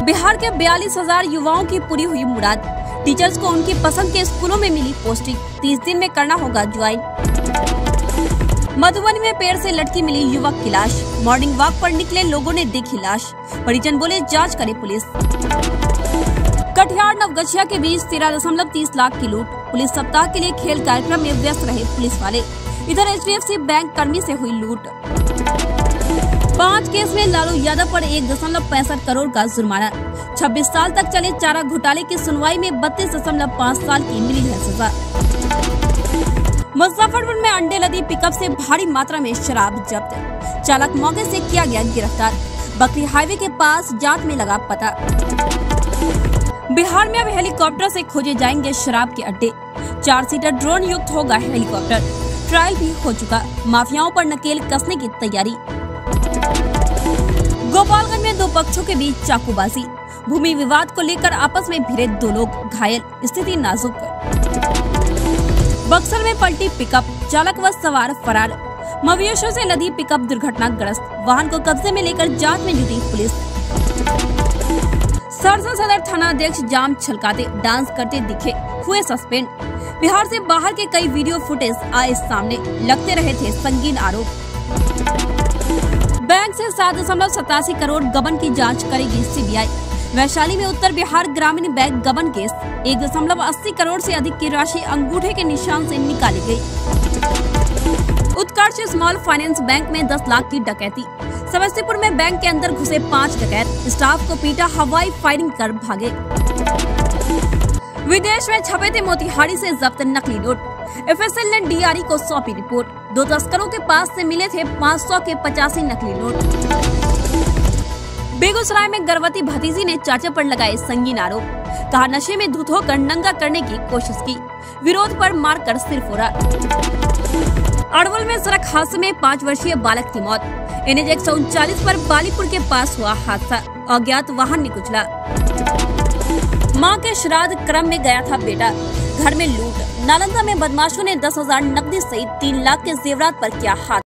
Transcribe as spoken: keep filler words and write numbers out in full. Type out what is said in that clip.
बिहार के बयालीस हजार युवाओं की पूरी हुई मुराद। टीचर्स को उनकी पसंद के स्कूलों में मिली पोस्टिंग, तीस दिन में करना होगा ज्वाइन। मधुबनी में पेड़ से लटकी मिली युवक की लाश, मॉर्निंग वॉक पर निकले लोगों ने देखी लाश, परिजन बोले जांच करे पुलिस। कटिहार नवगछिया के बीच तेरह दशमलव तीस लाख की लूट, पुलिस सप्ताह के लिए खेल कार्यक्रम में व्यस्त रहे पुलिस वाले। इधर H D F C bank कर्मी से हुई लूट। पाँच केस में लालू यादव पर एक दशमलव पैंसठ करोड़ का जुर्माना। छब्बीस साल तक चले चारा घोटाले की सुनवाई में बत्तीस दशमलव पाँच साल की मिली है सजा। मुजफ्फरपुर में अंडे लदी पिकअप से भारी मात्रा में शराब जब्त, चालक मौके से किया गया गिरफ्तार। बकरी हाईवे के पास जांच में लगा पता। बिहार में अब हेलीकॉप्टर से खोजे जाएंगे शराब के अड्डे, चार सीटर ड्रोन युक्त होगा हेलीकॉप्टर, ट्रायल भी हो चुका, माफियाओं पर नकेल कसने की तैयारी। गोपालगंज में दो पक्षों के बीच चाकूबाजी, भूमि विवाद को लेकर आपस में भिड़े दो लोग घायल, स्थिति नाजुक। बक्सर में पलटी पिकअप, चालक व सवार फरार, मवेशियों से लदी पिकअप दुर्घटनाग्रस्त, वाहन को कब्जे में लेकर जांच में जुटी पुलिस। सरसा सदर थाना अध्यक्ष जाम छलकाते डांस करते दिखे, हुए सस्पेंड। बिहार से बाहर के कई वीडियो फुटेज आए सामने, लगते रहे थे संगीन आरोप। बैंक से सात दशमलव सतासी करोड़ गबन की जांच करेगी सी बी आई। वैशाली में उत्तर बिहार ग्रामीण बैंक गबन केस, एक दशमलव अस्सी करोड़ से अधिक की राशि अंगूठे के निशान से निकाली गई। उत्कर्ष स्मॉल फाइनेंस बैंक में दस लाख की डकैती, समस्तीपुर में बैंक के अंदर घुसे पांच डकैत, स्टाफ को पीटा, हवाई फायरिंग कर भागे। विदेश में छपे थे मोतिहारी से जब्त नकली नोट, एफ एस एल ने डी आर ई को सौंपी रिपोर्ट। दो तस्करों के पास से मिले थे पाँच सौ के पचासी नकली नोट। बेगूसराय में गर्भवती भतीजी ने चाचा पर लगाए संगीन आरोप, कहा नशे में धुत होकर नंगा करने की कोशिश की, विरोध पर मारकर सिर फोड़ा। अरवल में सड़क हादसे में पाँच वर्षीय बालक की मौत, एन एच एक सौ उनचालीस पर बालीपुर के पास हुआ हादसा, अज्ञात वाहन ने कुचला। मां के श्राद्ध क्रम में गया था बेटा, घर में लूट, नालंदा में बदमाशों ने दस हजार नकदी सहित तीन लाख के जेवरात पर किया हाथ।